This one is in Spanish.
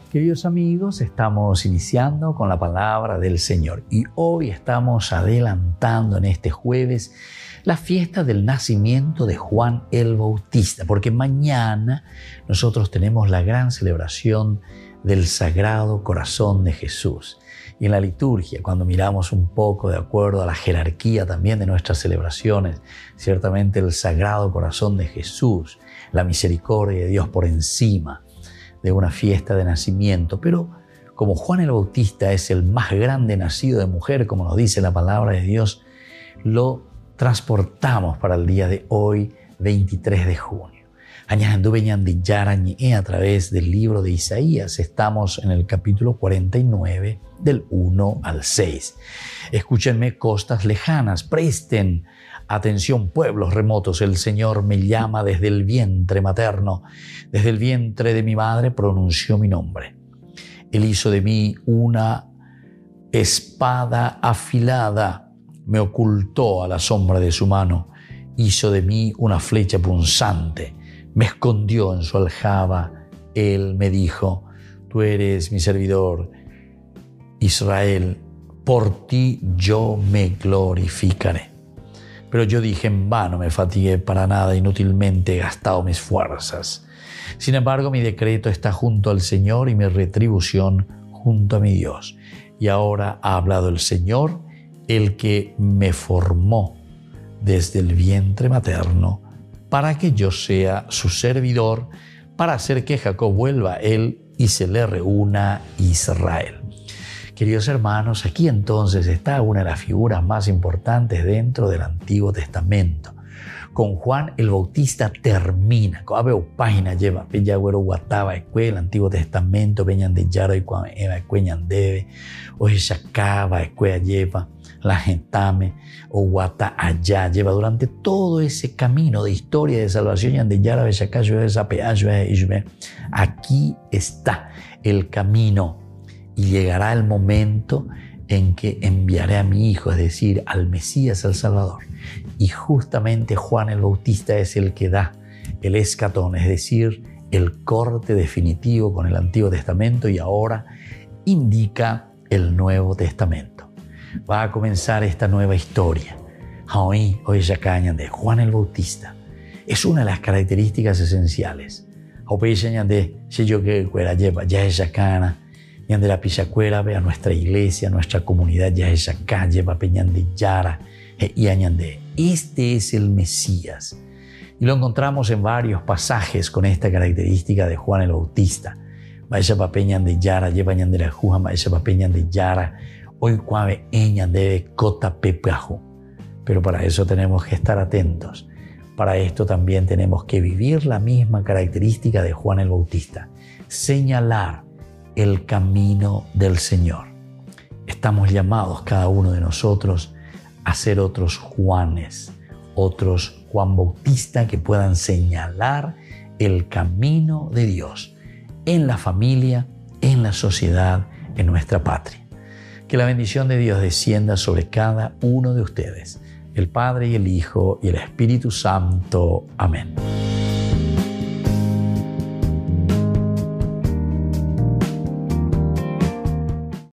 Queridos amigos, estamos iniciando con la palabra del Señor y hoy estamos adelantando en este jueves la fiesta del nacimiento de Juan el Bautista, porque mañana nosotros tenemos la gran celebración del Sagrado Corazón de Jesús. Y en la liturgia, cuando miramos un poco de acuerdo a la jerarquía también de nuestras celebraciones, ciertamente el Sagrado Corazón de Jesús, la misericordia de Dios por encima de una fiesta de nacimiento. Pero como Juan el Bautista es el más grande nacido de mujer, como nos dice la palabra de Dios, lo transportamos para el día de hoy, 23 de junio. A través del libro de Isaías, estamos en el capítulo 49, del 1 al 6. Escúchenme, costas lejanas, presten atención, pueblos remotos, el Señor me llama desde el vientre materno, desde el vientre de mi madre pronunció mi nombre. Él hizo de mí una espada afilada, me ocultó a la sombra de su mano, hizo de mí una flecha punzante, me escondió en su aljaba. Él me dijo: tú eres mi servidor, Israel, por ti yo me glorificaré. Pero yo dije: en vano me fatigué para nada, inútilmente he gastado mis fuerzas. Sin embargo, mi decreto está junto al Señor y mi retribución junto a mi Dios. Y ahora ha hablado el Señor, el que me formó desde el vientre materno, para que yo sea su servidor, para hacer que Jacob vuelva a él y se le reúna Israel. Queridos hermanos, aquí entonces está una de las figuras más importantes dentro del Antiguo Testamento. Con Juan el Bautista termina. Página lleva Pellagüero Guataba el Antiguo Testamento, Peñan de Yaro y Eva Cueñan debe, o Shacaba lleva, la Gentame o Guata allá lleva durante todo ese camino de historia de salvación. Aquí está el camino. Y llegará el momento en que enviaré a mi Hijo, es decir, al Mesías, al Salvador. Y justamente Juan el Bautista es el que da el escatón, es decir, el corte definitivo con el Antiguo Testamento, y ahora indica el Nuevo Testamento. Va a comenzar esta nueva historia. Hoy de Juan el Bautista es una de las características esenciales. De la Pichacuera, ve a nuestra iglesia, a nuestra comunidad, ya esa calle, va Peñan de Yara, y añade, este es el Mesías. Y lo encontramos en varios pasajes con esta característica de Juan el Bautista. Vaya pa Peñan de Yara, lleva Ñan de la Juja, vaya pa Peñan de Yara, hoy cuave eñan debe cota pepajo. Pero para eso tenemos que estar atentos. Para esto también tenemos que vivir la misma característica de Juan el Bautista, señalar el camino del Señor. Estamos llamados cada uno de nosotros a ser otros Juanes, otros Juan Bautista que puedan señalar el camino de Dios en la familia, en la sociedad, en nuestra patria. Que la bendición de Dios descienda sobre cada uno de ustedes, el Padre y el Hijo y el Espíritu Santo. Amén.